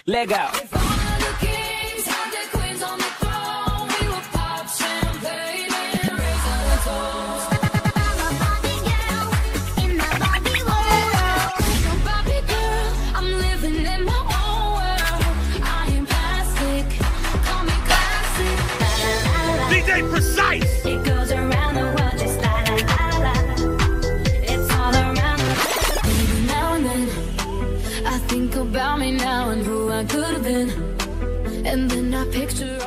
Let go. If all of the kings had their queens on the throne, we would pop champagne and raise our toast. I'm a Barbie girl in my Barbie world. I'm a Barbie girl, I'm living in my own world. I am plastic, call me classic. La, la, la, la. DJ Precise! It goes around the world just la la la la. It's all around the world. Maybe now and then I think about me now and who I could have been, and then I picture